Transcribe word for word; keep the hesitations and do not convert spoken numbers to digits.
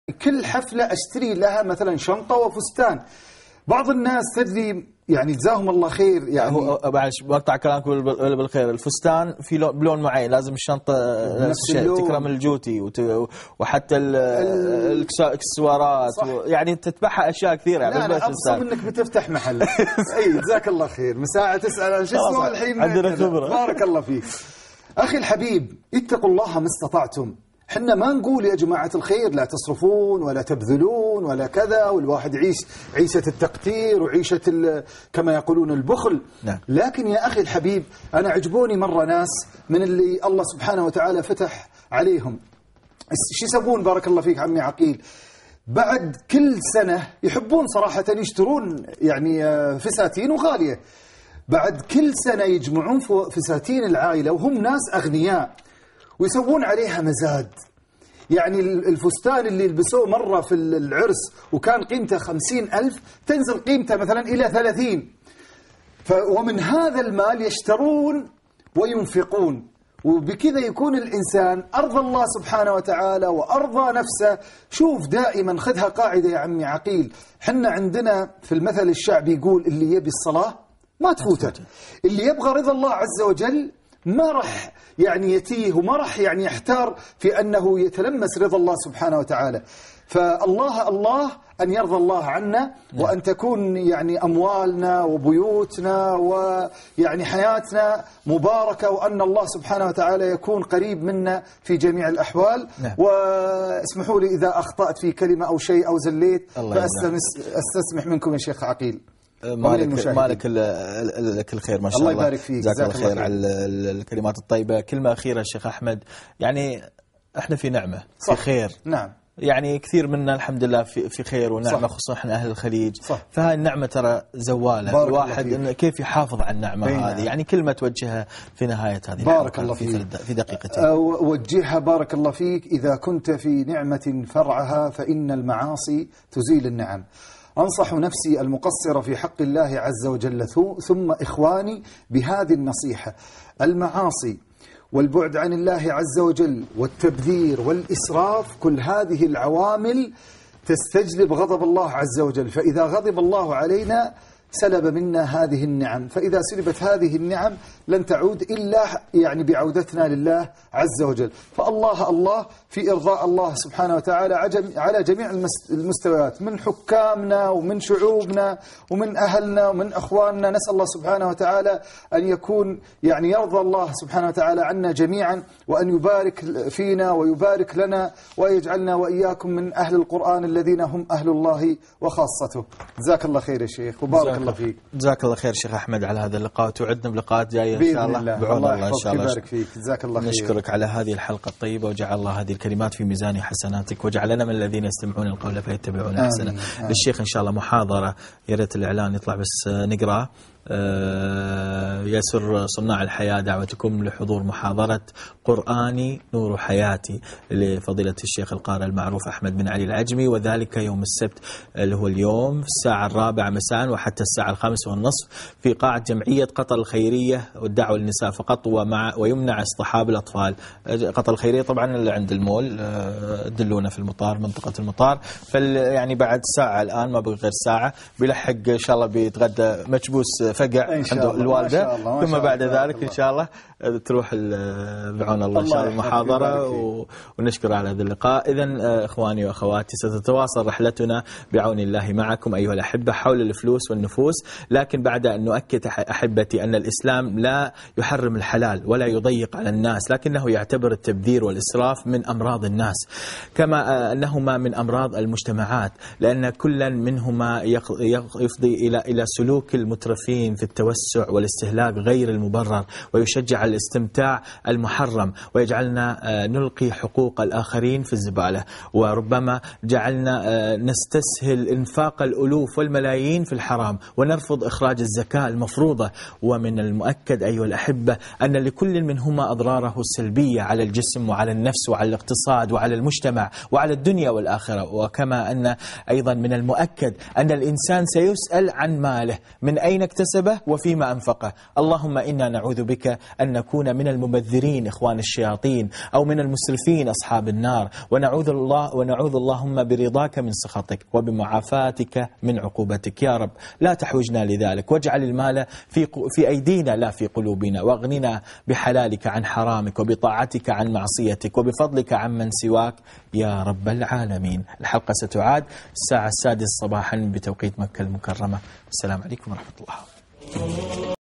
كل حفلة أشتري لها مثلا شنطة وفستان. بعض الناس تدري يعني جزاهم الله خير يعني هو بعد بقطع كلامك بالخير، الفستان في بلون معين، لازم الشنطة تكرم الجوتي وحتى الاكسسوارات يعني تتبعها أشياء كثيرة. لا لا أبصر منك بتفتح محل. أي جزاك الله خير، مساعة تسأل عن شو اسمه الحين عندنا خبرة. بارك الله فيك أخي الحبيب. اتقوا الله ما استطعتم. حنا ما نقول يا جماعة الخير لا تصرفون ولا تبذلون ولا كذا، والواحد يعيش عيشة التقتير وعيشة كما يقولون البخل. نعم. لكن يا أخي الحبيب أنا عجبوني مرة ناس من اللي الله سبحانه وتعالى فتح عليهم. شو يسوون بارك الله فيك عمي عقيل؟ بعد كل سنة يحبون صراحة يشترون يعني فساتين وغالية. بعد كل سنة يجمعون فساتين العائلة وهم ناس أغنياء ويسوون عليها مزاد. يعني الفستان اللي يلبسوه مرة في العرس وكان قيمته خمسين ألف تنزل قيمته مثلا إلى ثلاثين. ومن هذا المال يشترون وينفقون، وبكذا يكون الإنسان أرضى الله سبحانه وتعالى وأرضى نفسه. شوف دائما خذها قاعدة يا عمي عقيل، حنا عندنا في المثل الشعبي يقول اللي يبي الصلاة ما تفوته، اللي يبغى رضا الله عز وجل ما رح يعني يتيه وما رح يعني يحتار في أنه يتلمس رضا الله سبحانه وتعالى. فالله الله أن يرضى الله عنا وأن تكون يعني أموالنا وبيوتنا ويعني حياتنا مباركة، وأن الله سبحانه وتعالى يكون قريب منا في جميع الأحوال. واسمحوا لي إذا أخطأت في كلمة أو شيء أو زليت فأستسمح منكم يا شيخ عقيل. مالك مالك لك الخير ما شاء الله. الله يبارك فيك، جزاك الله خير على الكلمات الطيبة. كلمة أخيرة الشيخ أحمد، يعني احنا في نعمة في خير. نعم. يعني كثير منا الحمد لله في في خير ونعمة، خصوصا احنا أهل الخليج. صح. فهاي النعمة ترى زوالة، الواحد إنه كيف يحافظ على النعمة هذه. يعني كلمة توجهها في نهاية هذه بارك الله فيك في, في دقيقتين. وجهها بارك الله فيك. إذا كنت في نعمة فرعها فإن المعاصي تزيل النعم. أنصح نفسي المقصرة في حق الله عز وجل ثم إخواني بهذه النصيحة: المعاصي والبعد عن الله عز وجل والتبذير والإسراف، كل هذه العوامل تستجلب غضب الله عز وجل. فإذا غضب الله علينا سلب منا هذه النعم، فإذا سلبت هذه النعم لن تعود إلا يعني بعودتنا لله عز وجل. فالله الله في إرضاء الله سبحانه وتعالى على جميع المستويات، من حكامنا ومن شعوبنا ومن أهلنا ومن أخواننا. نسأل الله سبحانه وتعالى أن يكون يعني يرضى الله سبحانه وتعالى عنا جميعا، وأن يبارك فينا ويبارك لنا ويجعلنا وإياكم من أهل القرآن الذين هم أهل الله وخاصته. جزاك الله خير يا شيخ وبارك الله فيك. جزاك الله خير شيخ أحمد على هذا اللقاء، توعدنا بلقاءات جاية إن شاء الله بعون الله إن شاء الله. يبارك فيك. جزاك الله خير. نشكرك على هذه الحلقة الطيبة، وجعل الله هذه الكلمات في ميزان حسناتك، وجعلنا من الذين يستمعون القول فيتبعون أحسنه. للشيخ إن شاء الله محاضرة، يا ريت الإعلان يطلع بس نقرأ. يسر صناع الحياة دعوتكم لحضور محاضرة قرآني نور حياتي لفضيلة الشيخ القارئ المعروف أحمد بن علي العجمي، وذلك يوم السبت اللي هو اليوم في الساعة الرابعة مساء وحتى الساعة الخامسة والنصف في قاعة جمعية قطر الخيرية والدعوة للنساء فقط، ومع ويمنع اصطحاب الأطفال. قطر الخيرية طبعا اللي عند المول، دلونا في المطار، منطقة المطار. فال يعني بعد ساعة الآن ما بقى غير ساعة بيلحق إن شاء الله بيتغدى مكبوس فقع عند الوالدة، ثم بعد ذلك إن شاء الله تروح بعون الله إن شاء الله المحاضرة. ونشكر على هذا اللقاء. إذن إخواني وأخواتي ستتواصل رحلتنا بعون الله معكم أيها الأحبة حول الفلوس والنفوس، لكن بعد أن نؤكد أحبتي أن الإسلام لا يحرم الحلال ولا يضيق على الناس، لكنه يعتبر التبذير والإسراف من أمراض الناس، كما أنهما من أمراض المجتمعات، لأن كلا منهما يفضي إلى إلى سلوك المترفين في التوسع والاستهلاك غير المبرر، ويشجع الاستمتاع المحرم، ويجعلنا نلقي حقوق الآخرين في الزبالة، وربما جعلنا نستسهل إنفاق الألوف والملايين في الحرام، ونرفض إخراج الزكاة المفروضة. ومن المؤكد أيها الأحبة أن لكل منهما أضراره السلبية على الجسم وعلى النفس وعلى الاقتصاد وعلى المجتمع وعلى الدنيا والآخرة. وكما أن أيضا من المؤكد أن الإنسان سيسأل عن ماله، من أين اكتسبه وفيما أنفقه. اللهم إنا نعوذ بك أن نكون من المبذرين إخوان الشياطين أو من المسرفين أصحاب النار، ونعوذ الله ونعوذ اللهم برضاك من سخطك وبمعافاتك من عقوبتك يا رب. لا تحوجنا لذلك، واجعل المال في في أيدينا لا في قلوبنا، واغننا بحلالك عن حرامك وبطاعتك عن معصيتك وبفضلك عن من سواك يا رب العالمين. الحلقة ستعاد الساعة السادسة صباحا بتوقيت مكة المكرمة. السلام عليكم ورحمة الله.